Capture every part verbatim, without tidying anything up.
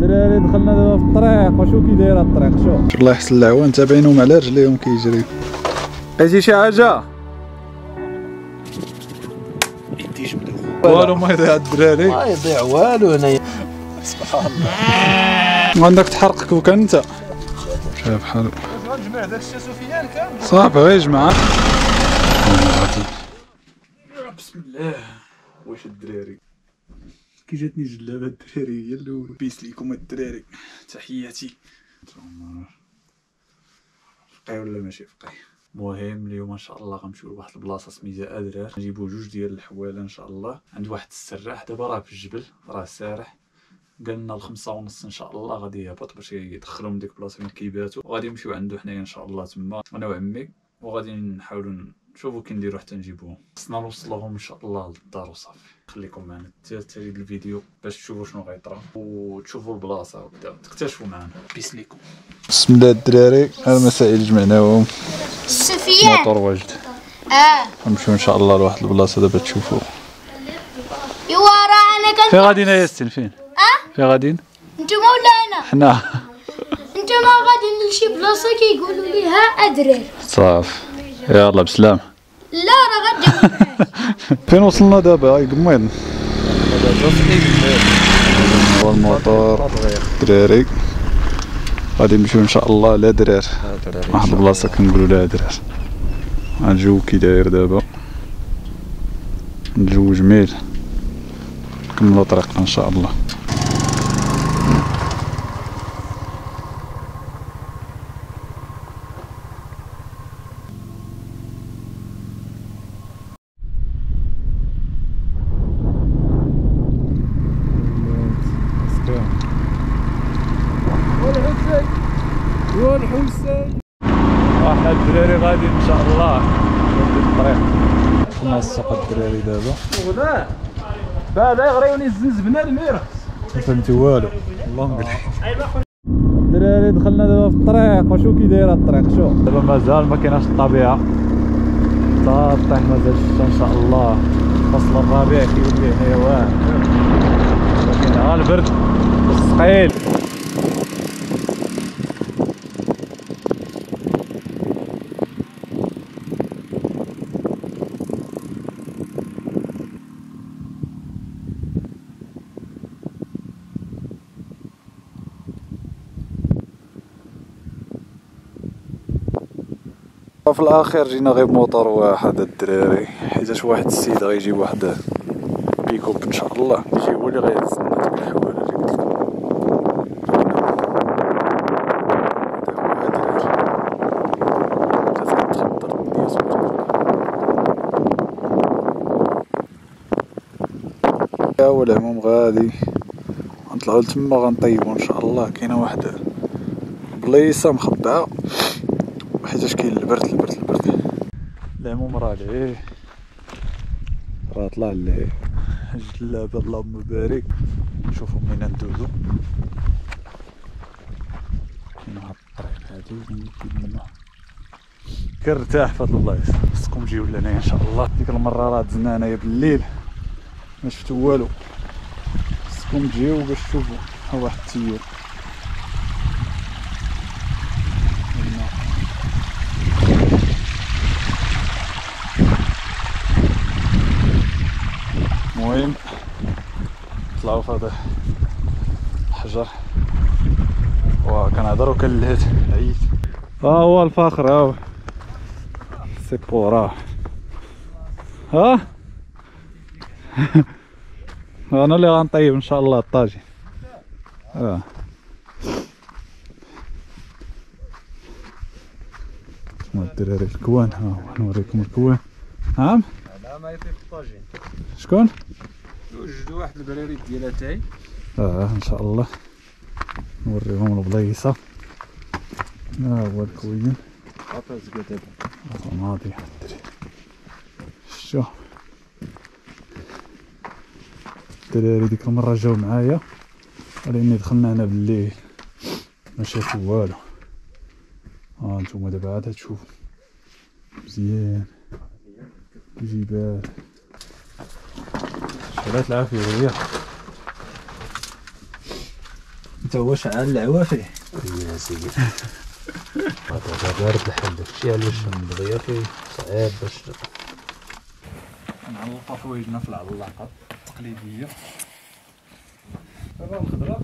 الدراري دخلنا دابا في الطريق وشوف كي دايره الطريق. شوف الله يحسن العوان تابعينهم على رجليهم كيجريو. لقيتي شي حاجه؟ يدي جبدو والو ما يضيع الدراري ما يضيع والو هنايا سبحان الله. عندك تحرقك وكان انت شايف بحال غنجمع داك الشيء سفيان كامل صافي غير جمع. بسم الله. واش الدراري كي جاتني جلابه الدراري هي الاول. بيس ليكم الدراري تحياتي. فقيه ولا ماشي فقيه؟ المهم اليوم ان شاء الله غنمشيو لواحد البلاصه سميتها ادرار، نجيبو جوج ديال الحواله ان شاء الله عند واحد السراح. دابا راه في الجبل راه سارح، قالنا الخمسة ونص ان شاء الله غادي يهبط باش يدخلهم من ديك البلاصه فين كيباتوا، وغادي نمشيو عنده حنايا ان شاء الله تما انا وعمي، وغادي نحاولوا نشوفوا كي نديرو حتى نجيبوهم. خصنا نوصلوهم ان شاء الله للدار وصافي. خليكم معنا حتى تريد الفيديو باش تشوفوا شنو غيطرا وتشوفوا البلاصه وكذا تكتشفوا معنا. بيس ليكم. بسم الله الدراري، المسائل جمعناهم. سفيان الموطور واجد. اه غنمشيو ان شاء الله لواحد البلاصه دابا تشوفوا. ايوا راه انا كنت فين غاديين يا ياسين؟ فين؟ اه فين غاديين؟ نتوما ولا انا؟ حنا نتوما غاديين لشي بلاصه كيقولوا ليها ادرار. صافي يلا بسلام. لا راه غادي فين وصلنا دابا؟ قميض هو الموطور الدراري. غادي نمشيو ان شاء الله لادرار، واحد البلاصه كنقولوا لها ادرار. الجو كي داير دابا، الجو جميل. نكملوا طريقنا ان شاء الله. والحسين واحد الدراري غادي ان شاء الله في الطريق. وصلنا السوق الدراري دابا. وغدا بعدا يغريوني الزنزبنه الميرة ما فهمتي والو. اللهم قلت الدراري دخلنا دابا في الطريق وشوف كي دايره الطريق. شوف دابا مازال ما كايناش الطبيعه حتى الطيح مازال الشتا ان شاء الله. فصل الربيع كيولي هنايا واعر، ولكن ها البرد والثقيل. في الاخير جينا غير بموطور واحد الدراري، حيتاش واحد السيد غيجيب واحد بيكوب ان شاء الله يجي هو اللي غيهزنا ديك الحواله اللي قلت لكم. والعموم غادي غنطلعو لتما غنطيبو ان شاء الله. كاينه واحد بليصه مخبعه حيتاش كاين البرد البرد البرد. العموم راه ليه راه طلع ليه جلابه اللهم بارك. نشوفو منين ندوزو. كاين واحد الطريق هادي نكيد منه كنرتاح في هاد البلايص. خصكم تجيو لهنايا ان شاء الله. ديك المره راه دزنا انايا بالليل ما شفتو والو. خصكم تجيو باش تشوفو. ها واحد التيور المهم طلعوا في هذا الحجر وكنهضروا كنلهث عييت. ها هو الفخر، ها هو سيبو راه ها انا اللي غنطيب ان شاء الله الطاجين. اه الدراري الكوان. ها هو نوريكم الكوان. نعم لا ما يطيب الطاجين. شكون؟ جوج واحد البراريد ديالها تاعي. اه ان شاء الله نوريهم البلايصه. ها هو الكوين عطا زكا دابا ناضي الدراري. شتو الدراري ديك المره جاو معايا ولكن دخلنا هنا بالليل ما شافوا والو. ها انتوما دابا عاد تشوفوا مزيان الجبال. شرات العافيه وهي انت هو شعال العوا فيه يا سيدي. هذا بارد الحال داكشي علاش النظيه فيه صعيب باش نعلقو حوايجنا في العلاقه التقليديه. دابا الخضره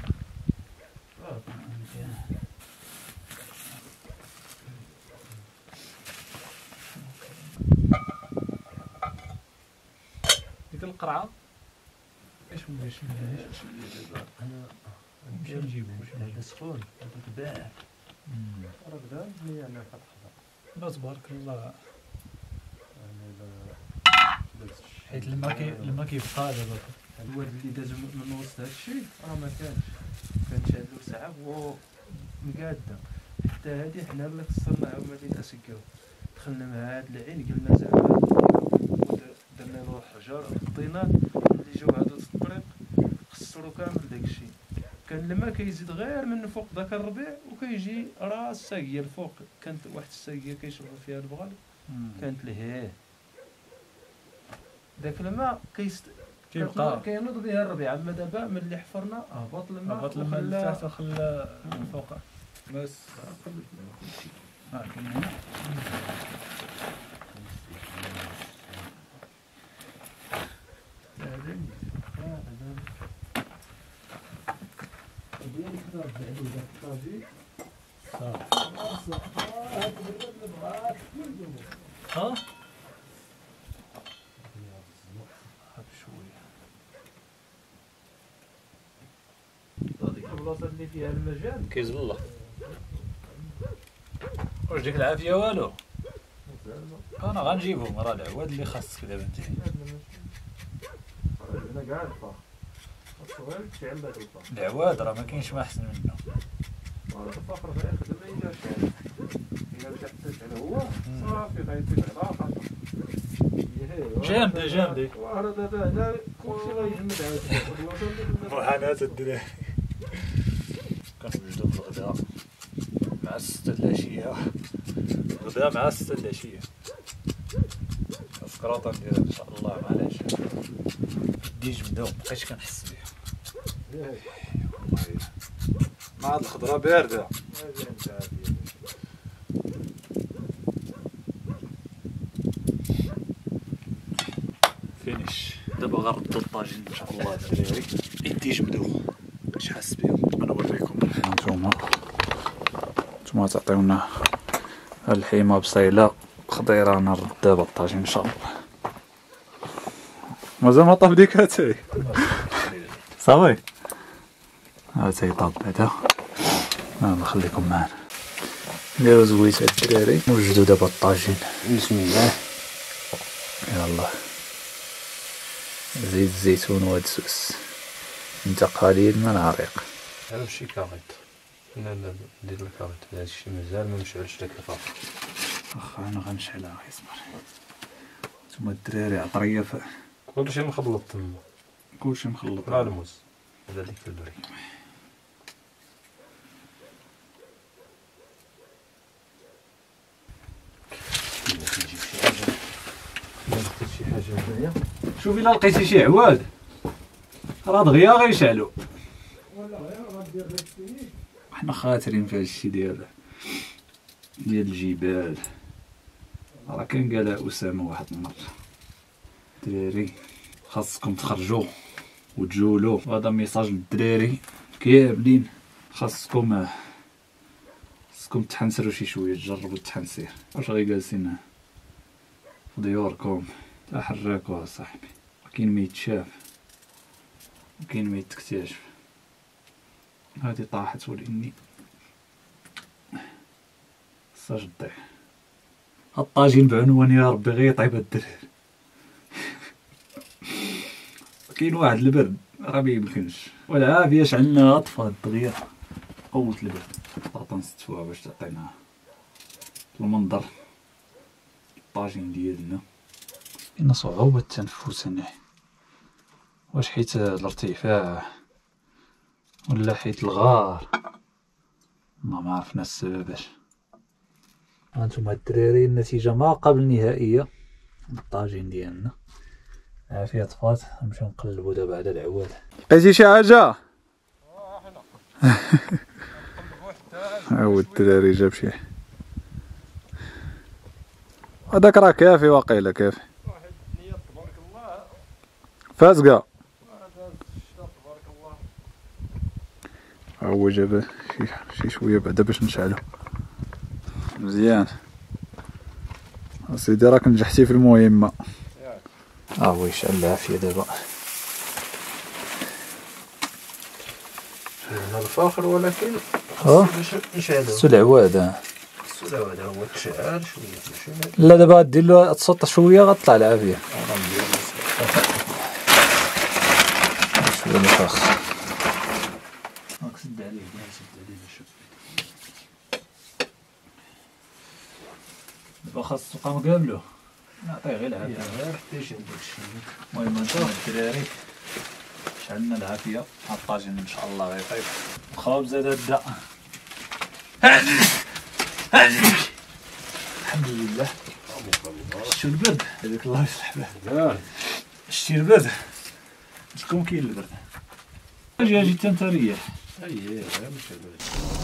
ديك القرعه اش ندير انا نمشي نجيبو هذا سخون هذا تباع راه بدا ملي انا كتحضر. لا تبارك الله. انا حيت الماء كي الماء كيبقى دابا الواد اللي داز من وسط هادشي راه ما كانش كانت هاد له ساعه وهو مقاده. حتى هادي حنا اللي خسرنا عاوتاني نسكيو. دخلنا مع هاد العين قلنا زعما درنا له الحجر خطيناه. ملي جاو هادو الطريق خسروا كامل داكشي. كان الماء كيزيد غير من فوق داك الربيع وكيجي راه الساقيه الفوق. كانت واحد الساقيه كيشربوا فيها البغال كانت لهيه داك الماء كيست كيبقى كينوض بها الربيع. اما دابا ملي حفرنا هبط الماء هبط الماء لتحت وخلى الفوق بس ها كاين هنا ها هذيك البلاصه اللي فيها المجال كيزل. واش ديك العافيه والو. انا غنجيبهم راه العواد اللي خاصك دابا انت. انا كاع الفار خاصو غير تشعل هذا الفار. العواد راه ما كاينش ما احسن منه. هذا الفخر غيخدم الا شعل الا مشى حتى شعل هو صافي غيطيب على خاطر جامده جامده. وراه دابا هنا كلشي غيجمد عاود وحنات الدراري كنوجدو في الغداء مع ستة العشية. غدا مع ستة العشية. السكراطة نديرها ان شاء الله مع العشاء. يدي جمدة ومبقيتش كنحس بيها والله مع هاد الخضرة باردة. فينيش. دابا غنردو الطاجين ان شاء الله الدراري. يدي جمدو مبقيتش حاس بيهم. غنوريكم نتوما نتوما تعطيونا الحيمة بصيلة خضيرة. نرد دابا الطاجين ان شاء الله. مازال ما طاب ديك هاتاي صافي. هاتاي طاب بعدا. يلا خليكم معنا نديرو زويته الدراري. نوجدو دابا الطاجين. بسم الله. يلا زيت الزيتون وهاد السوس انت قليل من العريق. انا مشي كاريط. لا لا ندير الكاريط هادشي مازال ما مشعلش داك الفخر. واخا انا غنشعلها غير صبر. نتوما الدراري عطريه ف كلشي مخلط تما. كلشي مخلط مع الموز. هذا ديك البري. نجيب شي حاجه. نلقى شي حاجه هنايا. شوف الا لقيتي شي عواد راه دغيا غيشعلو. حنا خاطرين في هادشي ديال ديال الجبال. راه كان قالها اسامه واحد المره. الدراري خاصكم تخرجوا وتجولوا. وهذا ميساج للدراري كاملين. خاصكم خاصكم تحنسروا شي شويه. تجربوا التحنسير. واش غير جالسين في ديوركم تحركوا صاحبي. كاين ما يتشاف وكاين ما يتكتشف. هادي طاحت ولاني خصهاش تطيح. هاد الطاجين بعنوان يا ربي غير يطيب الدراري. كاين واحد البرد راه ميمكنش والعافيه شعلناها طفات دغيا. قوت البرد طاطا نستفوها باش تعطينا المنظر الطاجين ديالنا. كاين صعوبة التنفس هنا. واش حيت الارتفاع ولا حيت الغار ما ما عرفنا السبب. اش هانتوما الدراري النتيجة ما قبل النهائية. الطاجين ديالنا عافية طفات. نمشيو نقلبو دابا على العواد. لقيتي شي حاجة؟ ها هو الدراري جاب شي هذاك راه كافي واقيلا كافي واحد نية تبارك الله فازقة هذا الشتا تبارك الله. ها هو جاب شي شي شويه بعدا باش نشعلو مزيان. سيدي راك نجحتي في المهمه. ها هو يشعل العافيه دابا. هنا الفاخر ولكن ها باش نشعلو سو العواد. ها السلام هذا هو تشعل شويه ماشي لا دابا دير له تسطى شويه غطلع العافيه شويه الفخ. راك سد عليه كاع سد عليه باش دابا خاص تبقى مقابلو نعطيه غير العافيه غير حتى يشد داكشي. المهم نشوف الدراري شعلنا العافيه. ها الطاجين ان شاء الله غيطيب الخبز زاد دا الحمد لله. شتو البرد هذاك الله يصلح به. شتي البرد شكون كاين البرد اجي اجي حتى انت ريح. اييه ماشي البرد.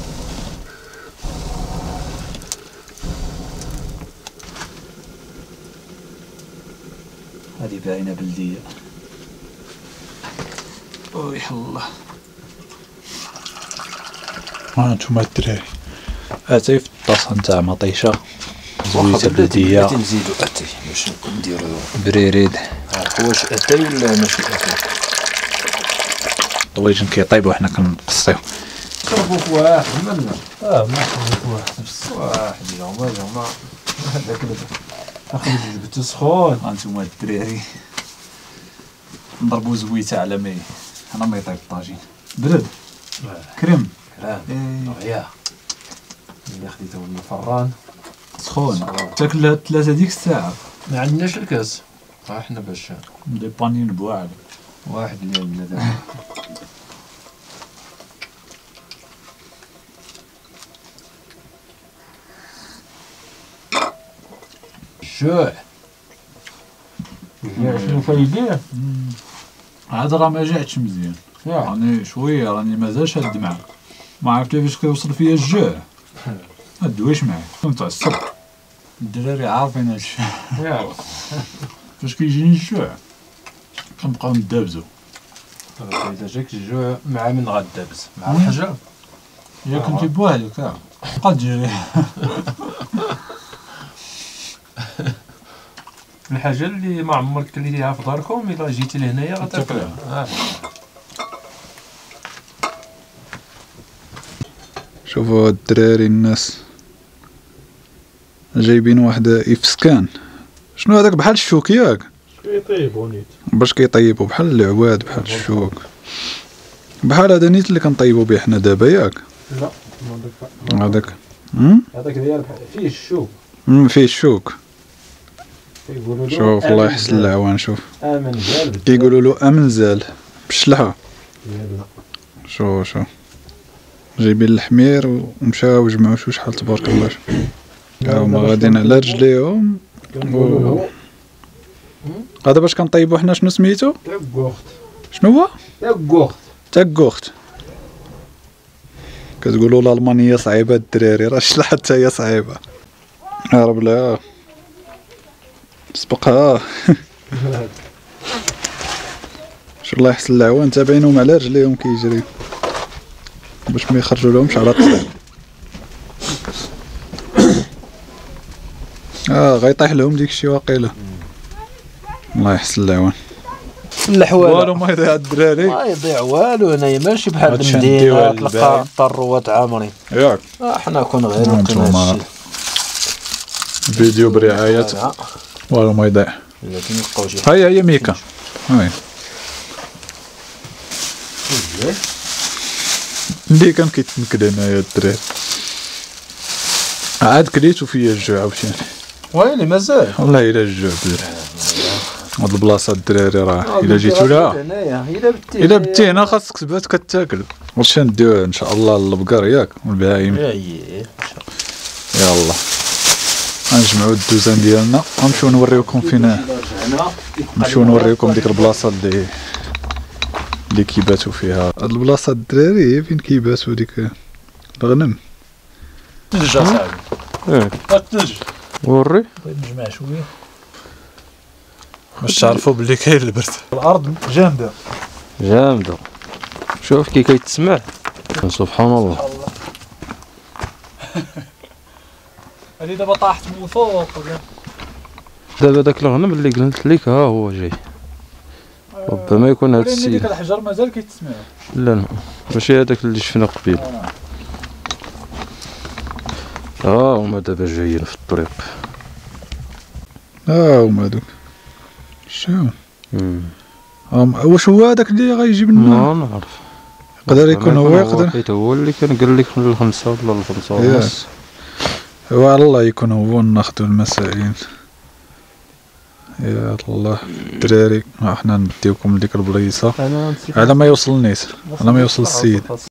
هذه باينه بلديه. ويح الله. ها انتوما الدراري اتاي في الطاسه نتاع مطيشه زويته بلديه. نزيدو اتاي باش نديرو بريريد. واش اتاي ولا ماشي اتاي؟ طويجن كيطيب وحنا كنقصيو. صرفو في واحد مالنا. اه ما صرفو في واحد بس واحد اليوم اليوم هذاك اخرج جبتو سخون. هانتوما الدراري نضربو زويته على مي انا ما يطيب الطاجين برد كريم كلام إيه. يا اللي خديته من الفران سخون تاكلها ثلاثه ديك الساعه. ما عندناش الكاس احنا باش دي بانين بواعد واحد اللي عندنا دابا. الجوع شنو فايديه؟ عاد راه ما جاتش مزيان راني شويه راني مازال شاد معاه ما عرفت كيفاش كيوصل فيا الجوع. ما دويش معايا كنت عصب الدراري عارفين هادشي. فاش كيجيني الجوع كنبقاو ندابزو. اذا جاك الجوع مع من غدابز مع الحاجه يا كنتي بوحدك ها بقا تجري. الحاجه اللي ما عمرك كليتيها في داركم الا جيتي لهنايا غتاكلها. شوفوا الدراري الناس جايبين واحد افسكان. شنو هذاك بحال الشوك ياك كيطيبو نيت باش كيطيبوا بحال العواد بحال الشوك بحال هذا نيت اللي كنطيبوا به حنا دابا ياك. لا هذاك هذاك ديال فيه الشوك فيه الشوك. كيقولوا شوف الله يحسن العوان. شوف امن زال كيقولوا له امن زال بالشلحه. ديالنا شو شو جايبين الحمير ومشاو جمعوا شو شحال تبارك الله. هما غاديين على رجليهم. كنقولوا له هذا باش كنطيبوا حنا شنو سميتو؟ تاكوخت. شنو هو؟ تاكوخت تاكوخت. كتقولوا الالمانيه صعيبه الدراري راه الشلحه حتى هي صعيبه. هرب لها سبقها. شو الله يحسن العوان تابعينهم على رجليهم كيجريو باش ما يخرجوا لهمش على الطريق. اه غيطيح لهم ديك الشيء واقيلا. الله يحسن العوان. الحواله والو ما يضيع الدراري ما يضيع والو. هنايا ماشي بحال هادشي المدينه نديوها تلقى للباين. طروات عامرين. ياك حنا كون غير نتوما فيديو برعاية والو ما يضيع. لكن يبقاو شي هيا هي ميكا. هاي اللي كان كيتنكد هنايا الدراري عاد كليتو فيا الجوع عاوتاني. ويلي مازال والله الا الجوع بزاف. هاد البلاصه الدراري راه الا جيتو لها الا بتي الا بتي هنا خاصك تبات كتاكل. واش نديو ان شاء الله البقر ياك والبهايم. اييه يلا غنجمعوا الدوزان ديالنا غنمشيو نوريوكم فين نمشيو نوريوكم ديك البلاصه اللي اللي كيباتوا فيها. هاد البلاصه الدراري هي فين كيباتوا ديك الغنم. تلج اصاحبي. ياك التلج وري بغيت نجمع شويه باش تعرفوا بلي كاين البرد. الارض جامده جامده. شوف كي كيتسمع سبحان الله. هادي دابا طاحت من الفوق. دابا داك الغنم اللي قلت لك ها هو جاي. ربما يكون هاد السيد. ديك الحجر مازال كيتسمع. لا لا ماشي هذاك اللي شفنا قبيل. آه. ها هما دابا جايين في الطريق. ها هما دوك. شو امم أم واش هو هذاك اللي غيجي من ما نعرف. يقدر يكون هو يقدر حيت هو اللي كان قال لك من الخمسة ولا الخمسة ونص. هو على الله يكون هو ناخذ المسائل. يا الله الدراري حنا نديوكم لديك البليصه انا نسيت على ما يوصل الناس على ما يوصل السيد.